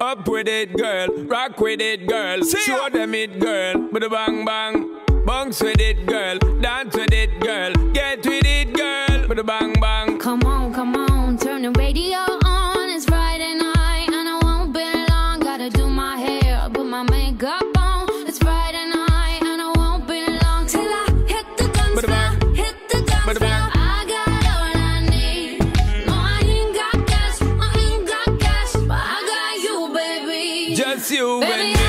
Up with it, girl. Rock with it, girl. Show them it, girl. With a bang bang. Bounce with it, girl. Dance with it, girl. Get with it, girl. With a bang bang. Come on, turn the radio on. It's Friday night and I won't be long. Gotta do my hair, put my makeup on. It's Friday night and I won't be long till I hit the dance floor. Hit the dance floor. I got all I need. No, I ain't got cash, but I got you, baby. Just you, baby.